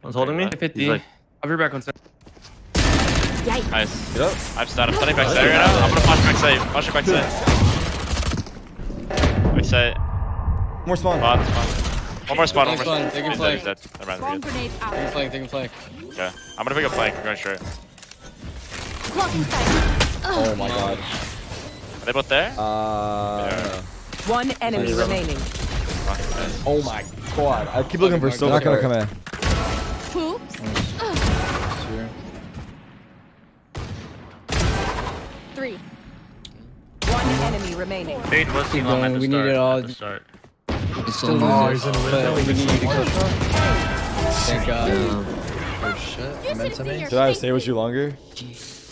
One's holding me. 50. Like, I'll be back on set. Nice. get up. I'm standing back side right now. I'm gonna flash back side. Flash it back side. Back side. More spawn. Spawn. One more spawn. One more Spawn, take a flank. He's dead. Never mind, Bomb we're good. grenade out. Take a flank. Okay. I'm gonna pick a flank. I'm going straight. Blocking sight. Oh my god. Are they both there? One enemy remaining. Oh my god. I keep looking for so They're not much. gonna come in. Oops. 3. One enemy remaining. Fade was too long at the We start. need it all. At the start. It's still losers, but we need you to go. Thank God. Oh shit. You should Meant to see me. your Did I face. stay with you longer? Jeez.